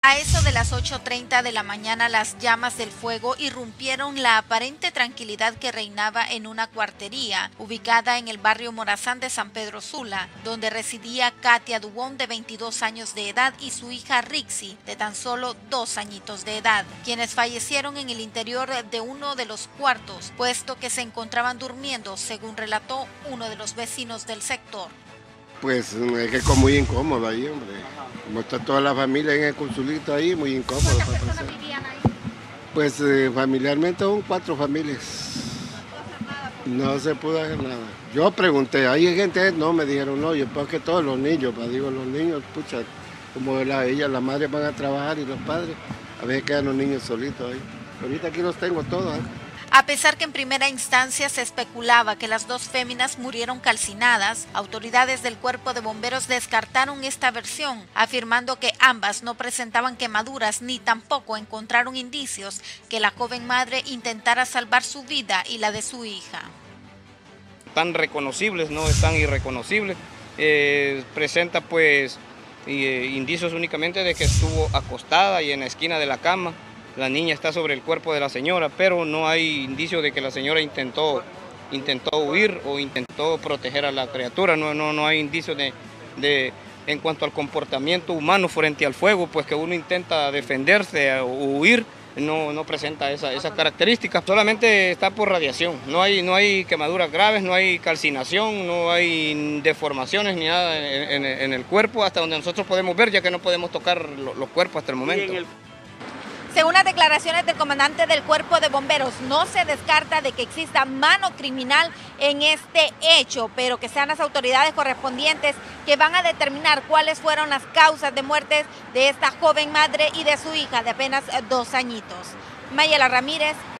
A eso de las 8:30 de la mañana, las llamas del fuego irrumpieron la aparente tranquilidad que reinaba en una cuartería ubicada en el barrio Morazán de San Pedro Sula, donde residía Katia Dubón, de 22 años de edad, y su hija Rixi, de tan solo 2 añitos de edad, quienes fallecieron en el interior de uno de los cuartos, puesto que se encontraban durmiendo, según relató uno de los vecinos del sector. Pues es que es muy incómodo ahí, hombre. Como está toda la familia en el consulito ahí, muy incómodo. ¿Cuántas personas vivían ahí? Pues familiarmente son 4 familias. No se pudo hacer nada. Yo pregunté, hay gente, no, me dijeron, no, yo pues que todos los niños, pues digo, los niños, pucha, como la madre van a trabajar y los padres, a veces quedan los niños solitos ahí. Ahorita aquí los tengo todos, ¿eh? A pesar que en primera instancia se especulaba que las 2 féminas murieron calcinadas, autoridades del Cuerpo de Bomberos descartaron esta versión, afirmando que ambas no presentaban quemaduras ni tampoco encontraron indicios que la joven madre intentara salvar su vida y la de su hija. Tan reconocibles, no están irreconocibles, presenta pues indicios únicamente de que estuvo acostada y en la esquina de la cama. La niña está sobre el cuerpo de la señora, pero no hay indicio de que la señora intentó huir o intentó proteger a la criatura. No hay indicio en cuanto al comportamiento humano frente al fuego, pues que uno intenta defenderse o huir, no presenta esa característica. Solamente está por radiación, no hay quemaduras graves, no hay calcinación, no hay deformaciones ni nada en el cuerpo, hasta donde nosotros podemos ver, ya que no podemos tocar los cuerpos hasta el momento. Según las declaraciones del comandante del Cuerpo de Bomberos, no se descarta de que exista mano criminal en este hecho, pero que sean las autoridades correspondientes que van a determinar cuáles fueron las causas de muerte de esta joven madre y de su hija de apenas 2 añitos. Mayela Ramírez,